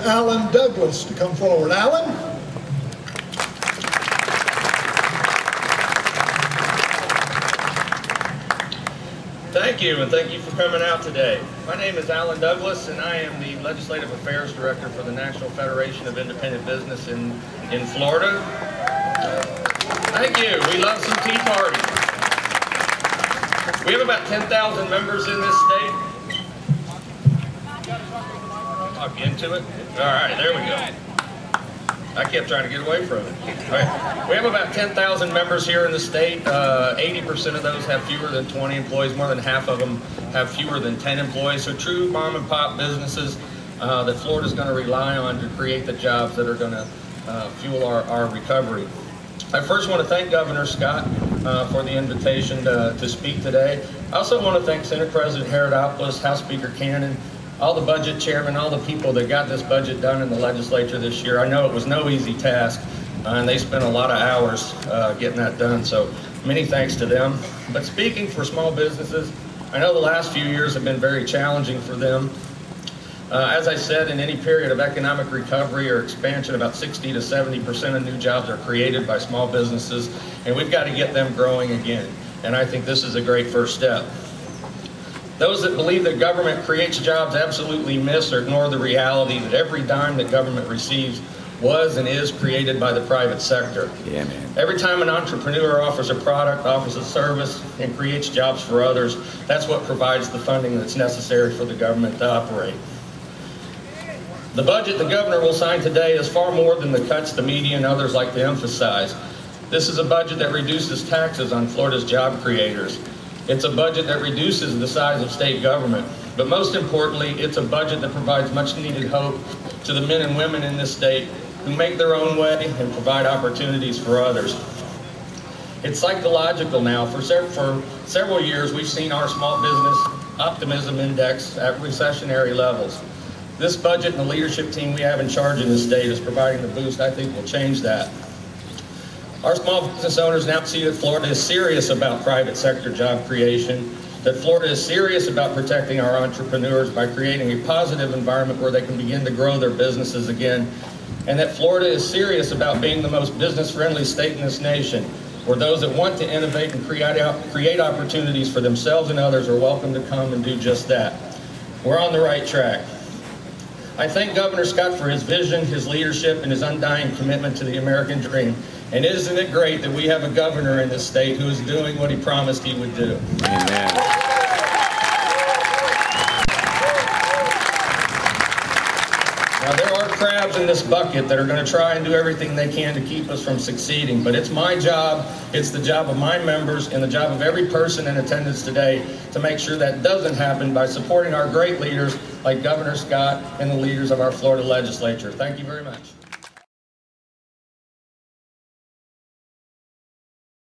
Alan Douglas to come forward. Alan? Thank you, and thank you for coming out today. My name is Alan Douglas, and I am the Legislative Affairs Director for the National Federation of Independent Business in Florida. Thank you. We love some Tea Party. We have about 10,000 members in this state. Talk into it. All right, there we go. I kept trying to get away from it. All right. We have about 10,000 members here in the state. 80% of those have fewer than 20 employees. More than half of them have fewer than 10 employees. So true mom and pop businesses that Florida's going to rely on to create the jobs that are going to fuel our recovery. I first want to thank Governor Scott for the invitation to speak today. I also want to thank Senate President Herodopoulos, House Speaker Cannon, all the budget chairmen, all the people that got this budget done in the legislature this year. I know it was no easy task, and they spent a lot of hours getting that done, so many thanks to them. But speaking for small businesses, I know the last few years have been very challenging for them. As I said, in any period of economic recovery or expansion, about 60 to 70% of new jobs are created by small businesses, and we've got to get them growing again. And I think this is a great first step. Those that believe that government creates jobs absolutely miss or ignore the reality that every dime that government receives was and is created by the private sector. Yeah, man. Every time an entrepreneur offers a product, offers a service, and creates jobs for others, that's what provides the funding that's necessary for the government to operate. The budget the governor will sign today is far more than the cuts the media and others like to emphasize. This is a budget that reduces taxes on Florida's job creators. It's a budget that reduces the size of state government. But most importantly, it's a budget that provides much needed hope to the men and women in this state who make their own way and provide opportunities for others. It's psychological now. For several years, we've seen our small business optimism index at recessionary levels. This budget and the leadership team we have in charge in this state is providing the boost I think will change that. Our small business owners now see that Florida is serious about private sector job creation, that Florida is serious about protecting our entrepreneurs by creating a positive environment where they can begin to grow their businesses again, and that Florida is serious about being the most business-friendly state in this nation, where those that want to innovate and create opportunities for themselves and others are welcome to come and do just that. We're on the right track. I thank Governor Scott for his vision, his leadership, and his undying commitment to the American dream. And isn't it great that we have a governor in this state who is doing what he promised he would do? Amen. Now, there are crabs in this bucket that are going to try and do everything they can to keep us from succeeding, but it's my job, it's the job of my members, and the job of every person in attendance today to make sure that doesn't happen by supporting our great leaders like Governor Scott and the leaders of our Florida legislature. Thank you very much.